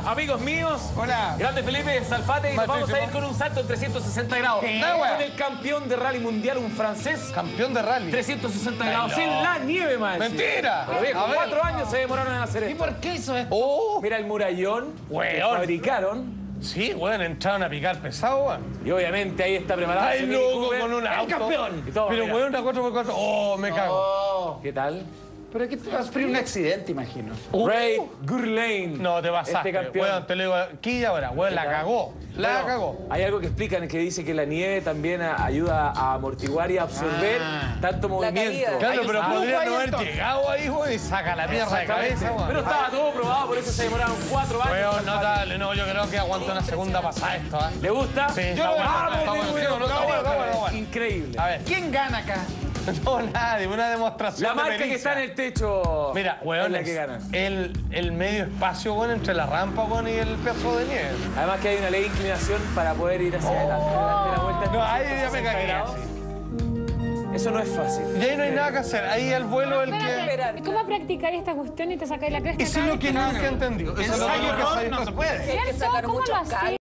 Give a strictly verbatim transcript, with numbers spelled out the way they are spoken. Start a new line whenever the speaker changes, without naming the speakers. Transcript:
amigos míos.
Hola.
Grande Felipe Salfate y nos vamos a ir con un salto en trescientos sesenta grados.
¿Qué?
Con el campeón de rally mundial, un francés.
Campeón de rally.
trescientos sesenta grados en la nieve, man.
¡Mentira!
Pero viejo,
A ver.
cuatro años se demoraron en hacer
¿Y
esto.
por qué hizo esto?
Oh.
Mira el murallón que
Weón.
fabricaron.
Sí, weón, entraron a picar pesado, weón.
Y obviamente ahí está preparado.
Ay,
ese Mini
loco,
Cooper,
con un auto.
¡el campeón! Y todo,
Pero,
mira.
weón, una cuatro por cuatro. Oh, me cago.
Oh.
¿Qué tal?
Pero aquí te vas a sufrir un accidente, imagino.
Uh.
Ray Gurlane.
No, te pasaste,
Este campeón.
weón, te lo digo aquí y ahora, weón, la
¿Qué tal?
cagó. La
Bueno,
cagó.
Hay algo que explican que dice que la nieve también a- ayuda a amortiguar y a absorber
Ah.
tanto movimiento.
caída.
Claro,
Hay
pero
un
podrían
ahí
no haber
entonces.
llegado ahí, weón, y saca la mierda de cabeza, weón.
Pero estaba todo probado, por eso se demoraron cuatro años.
Weón, no, dale, no, yo creo que aguanta una segunda pasada esto, ¿eh?
¿Le gusta?
Sí,
Yo
está
lo-
bueno,
Ah,
está
muy
bueno,
bien,
sí, no,
muy
está
bien.
bueno, está bueno, está bueno.
Increíble.
A ver,
¿Quién gana acá?
no, nadie, una demostración
La
de
marca que
pericia.
está en el techo.
Mira,
es
weón,
la
es
que gana.
el, el medio espacio, weón, entre la rampa, weón, y el pedazo de nieve.
Además que hay una ley de inclinación para poder ir hacia adelante. Durante la vuelta en
No, ahí ya me
trescientos sesenta
cagué,
grados.
sí.
Eso no es fácil.
Y ahí no hay nada que hacer, ahí el vuelo el que...
Espérate,
¿Y cómo practicáis esta cuestión y te sacáis la cresta?
Eso es lo que nunca he entendido. Eso es lo
Ensayo
que
error
sabía.
no se puede.
hay que sacar
¿Cómo
mucho
lo hacéis?